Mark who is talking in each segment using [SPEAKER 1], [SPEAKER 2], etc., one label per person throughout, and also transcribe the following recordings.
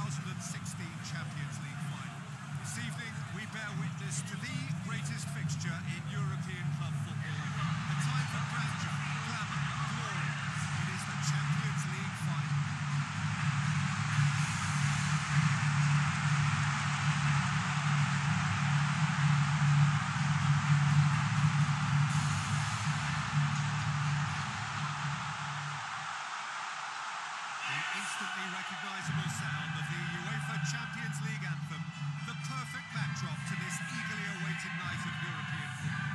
[SPEAKER 1] 2016 Champions League final. This evening, we bear witness to the greatest fixture in European club football. A time for grandeur, glamour, glory. It is the Champions League final. Instantly recognisable sound of the UEFA Champions League anthem, the perfect backdrop to this eagerly awaited night of European football.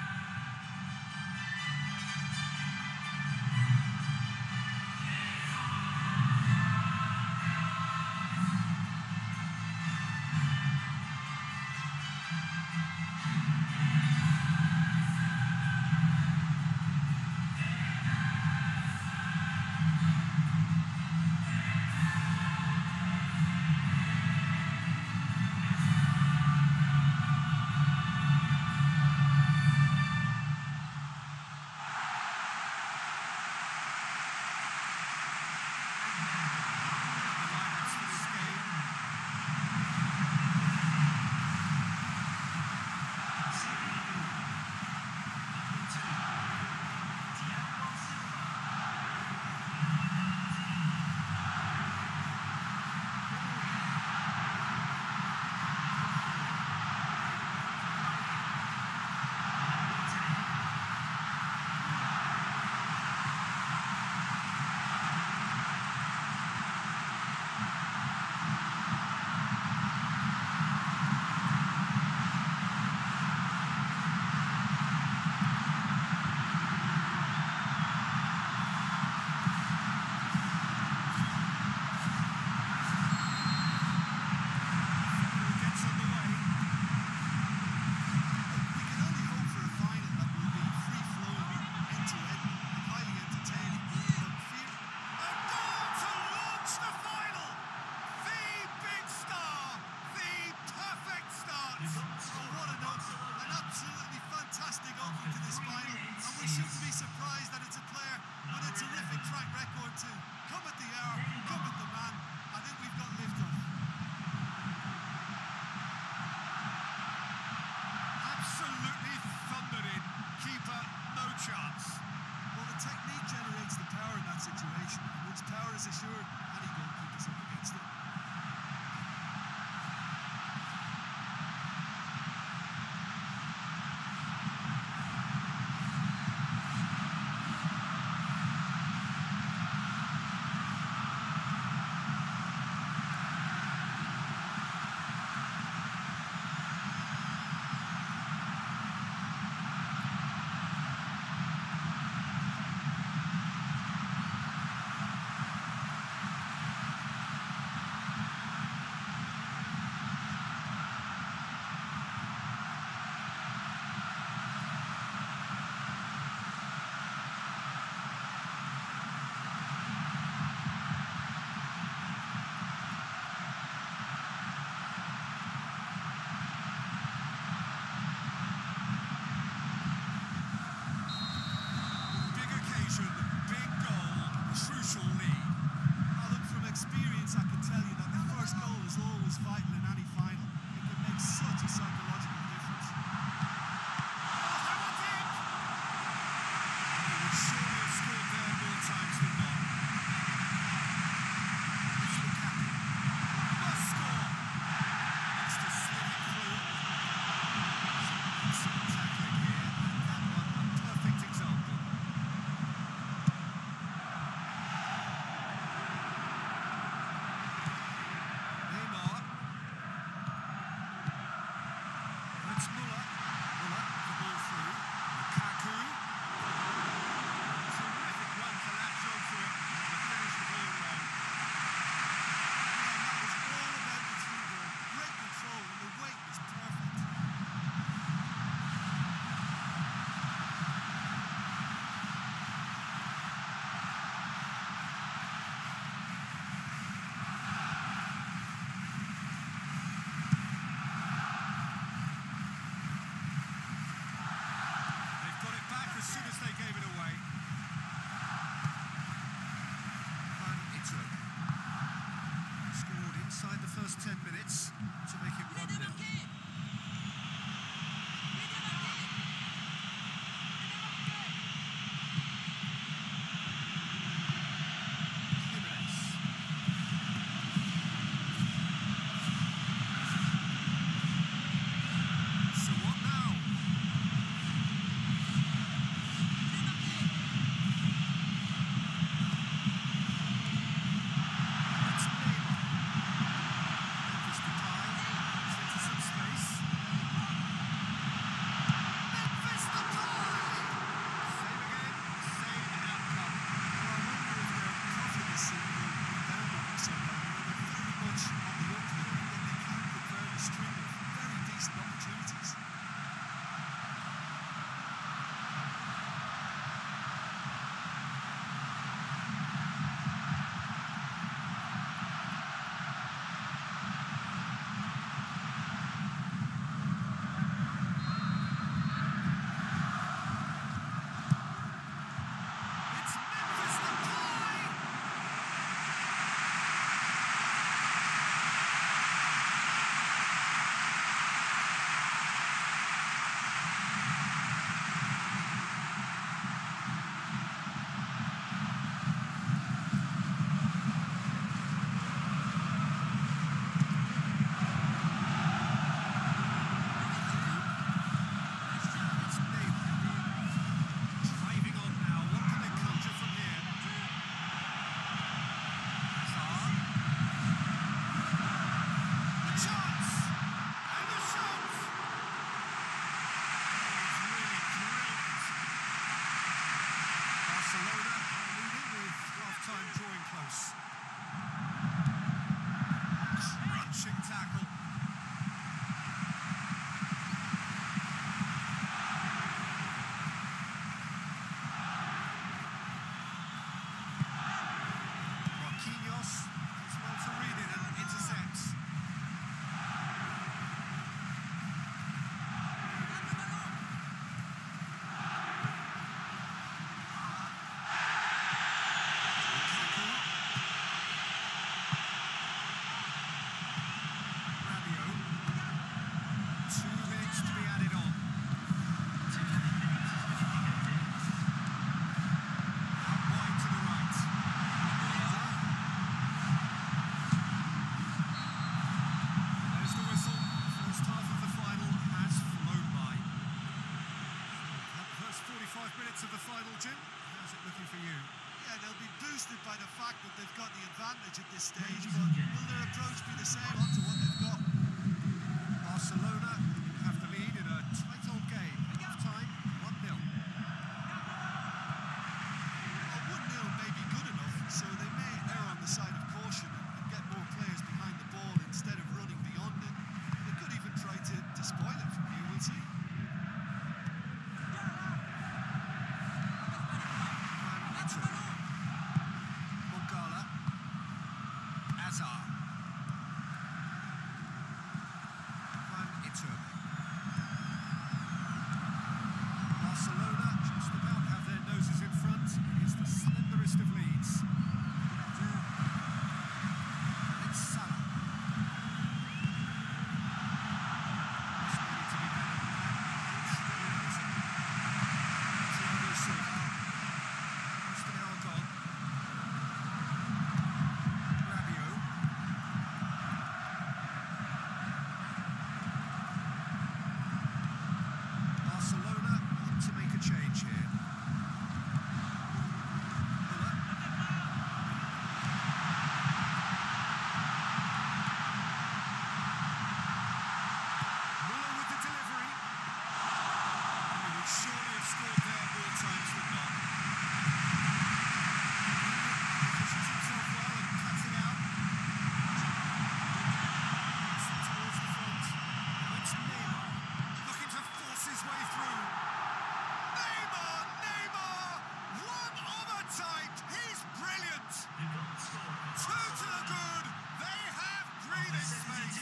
[SPEAKER 1] Shouldn't be surprised that it's a player with a terrific track record to come at the hour, come at the man. I think we've got liftoff. Absolutely thundered in. Keeper, no chance. Well, the technique generates the power in that situation. Once power is assured, any goalkeeper's up against it. close. Crunching tackle. Marquinhos does well to read it and intercepts. Of the final, Jim. How's it looking for you?
[SPEAKER 2] Yeah, they'll be boosted by the fact that they've got the advantage at this stage, but will their approach be the same onto what they've got?
[SPEAKER 1] Barcelona have the lead in a tight old game. Half-time, 1-0.
[SPEAKER 2] Well, 1-0 may be good enough, so they may err on the side of caution and get more players behind the ball instead of running beyond it. They could even try to spoil it from here, we'll see.
[SPEAKER 1] Barcelona just about have their noses in front. It is the slenderest of leads. It's Salah. It's needed to be better than that. It's realism. Thiago Silva. Just an hour gone. Rabiot. Barcelona to make a change here. Müller. Müller with the delivery. He would surely have scored there more times than not. Positions himself well and cuts it out. Towards the front. It's Neymar looking to force his way through. Neymar! One of a type! He's brilliant! 2 to the good! They have breathing space!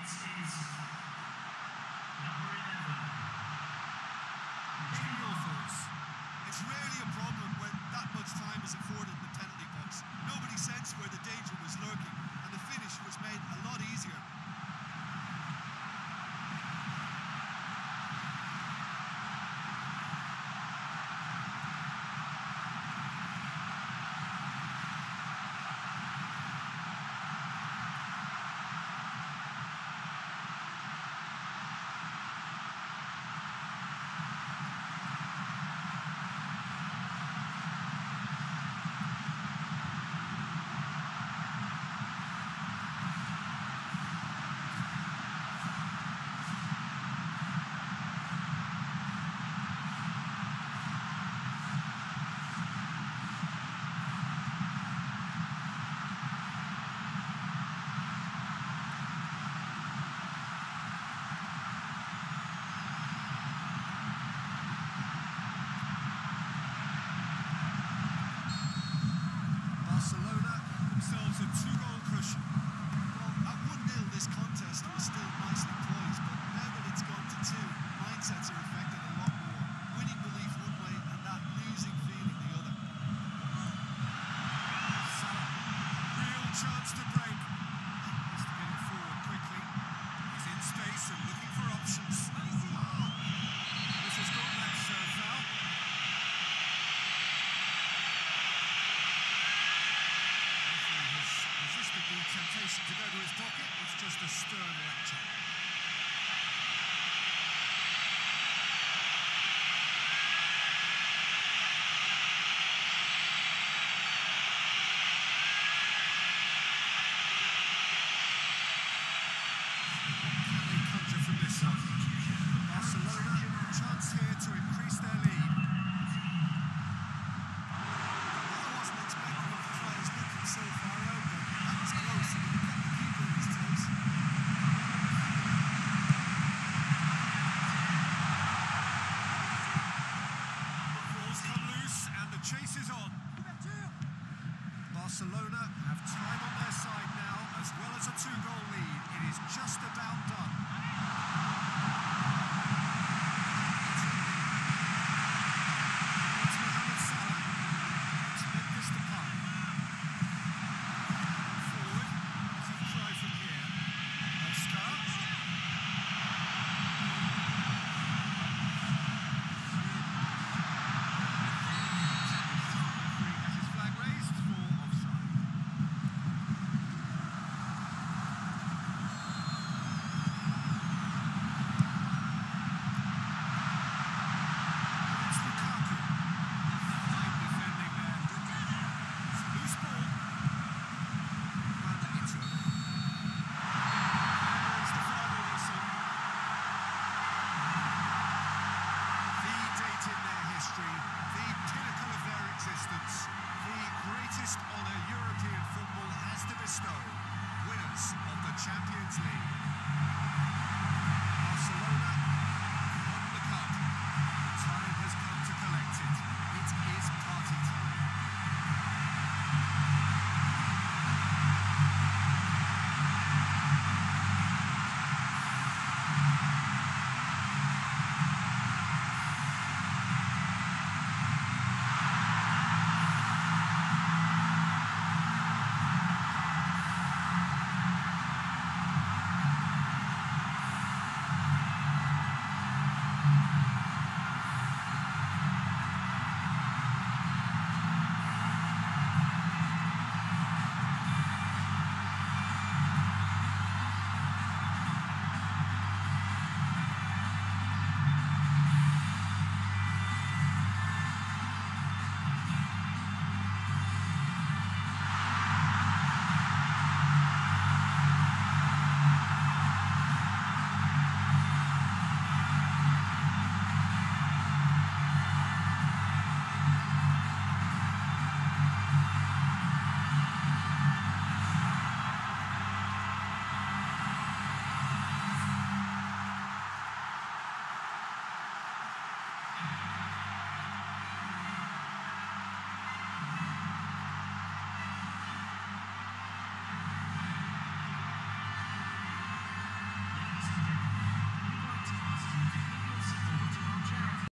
[SPEAKER 1] Jim, your thoughts?
[SPEAKER 2] It's rarely a problem when that much time is afforded in the penalty box. Nobody sensed where the danger was lurking, and the finish was made a lot easier.
[SPEAKER 1] Barcelona themselves a 2-goal cushion.
[SPEAKER 2] Well, at 1-0 this contest was still nicely poised, but now that it's gone to 2, mindsets are affected a lot more. Winning belief one way and that losing feeling the other.
[SPEAKER 1] Salah, real chance to break. Has to get it forward quickly. He's in space and looking for options. This has got that foul. Resisted the temptation to go to his pocket. It's just a stern lecture. Can they conjure from this one? Barcelona, chance here to increase their lead.
[SPEAKER 2] I wasn't expecting them to try as looking so
[SPEAKER 1] Barcelona have time on their side now, as well as a 2-goal lead. It is just about done. It's Mohamed Salah. It's Memphis Depay. Forward. As he try from here. Oscar. Honour European football has to bestow, winners of the Champions League.